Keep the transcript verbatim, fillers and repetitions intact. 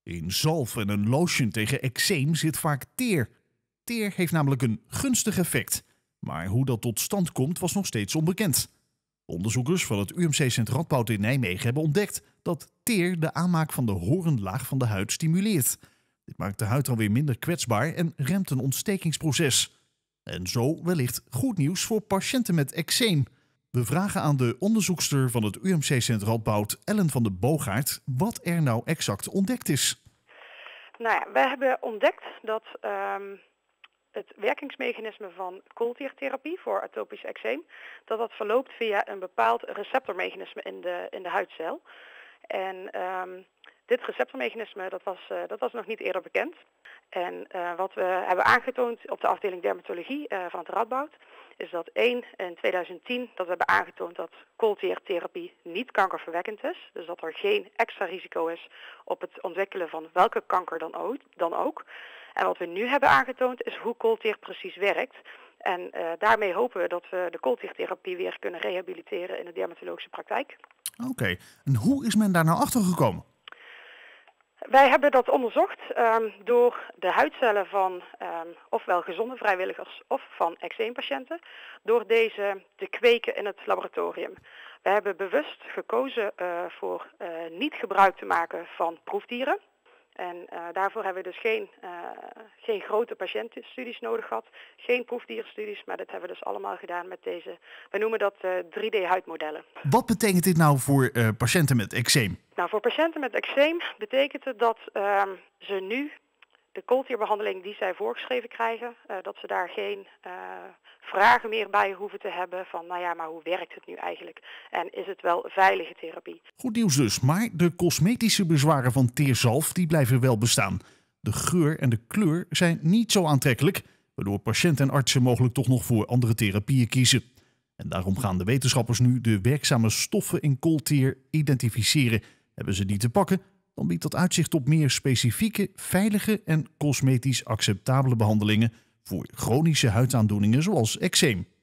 In zalf en een lotion tegen eczeem zit vaak teer. Teer heeft namelijk een gunstig effect. Maar hoe dat tot stand komt was nog steeds onbekend. Onderzoekers van het U M C Sint Radboud in Nijmegen hebben ontdekt dat teer de aanmaak van de horenlaag van de huid stimuleert. Dit maakt de huid alweer minder kwetsbaar en remt een ontstekingsproces. En zo wellicht goed nieuws voor patiënten met eczeem. We vragen aan de onderzoekster van het U M C Sint Radboud, Ellen van de Boogaard, wat er nou exact ontdekt is. Nou ja, wij hebben ontdekt dat um, het werkingsmechanisme van koolteertherapie voor atopisch eczeem, dat dat verloopt via een bepaald receptormechanisme in de, in de huidcel. En um, dit receptormechanisme dat was, uh, dat was nog niet eerder bekend. En uh, wat we hebben aangetoond op de afdeling dermatologie uh, van het Radboud, is dat één in tweeduizend tien dat we hebben aangetoond dat koolteertherapie niet kankerverwekkend is. Dus dat er geen extra risico is op het ontwikkelen van welke kanker dan ook. Dan ook. En wat we nu hebben aangetoond is hoe koolteer precies werkt. En uh, daarmee hopen we dat we de koolteertherapie weer kunnen rehabiliteren in de dermatologische praktijk. Oké, okay. En hoe is men daar nou achter gekomen? Wij hebben dat onderzocht um, door de huidcellen van um, ofwel gezonde vrijwilligers of van eczeempatiënten, door deze te kweken in het laboratorium. We hebben bewust gekozen uh, voor uh, niet gebruik te maken van proefdieren. En uh, daarvoor hebben we dus geen, uh, geen grote patiëntenstudies nodig gehad, geen proefdierenstudies, maar dat hebben we dus allemaal gedaan met deze, we noemen dat uh, drie D huidmodellen. Wat betekent dit nou voor uh, patiënten met eczeem? Nou, voor patiënten met eczeem betekent het dat uh, ze nu de koolteerbehandeling die zij voorgeschreven krijgen, uh, dat ze daar geen uh, vragen meer bij hoeven te hebben van, nou ja, maar hoe werkt het nu eigenlijk? En is het wel veilige therapie? Goed nieuws dus, maar de cosmetische bezwaren van teerzalf die blijven wel bestaan. De geur en de kleur zijn niet zo aantrekkelijk, waardoor patiënten en artsen mogelijk toch nog voor andere therapieën kiezen. En daarom gaan de wetenschappers nu de werkzame stoffen in koolteer identificeren. Hebben ze die te pakken, dan biedt dat uitzicht op meer specifieke, veilige en cosmetisch acceptabele behandelingen voor chronische huidaandoeningen zoals eczeem.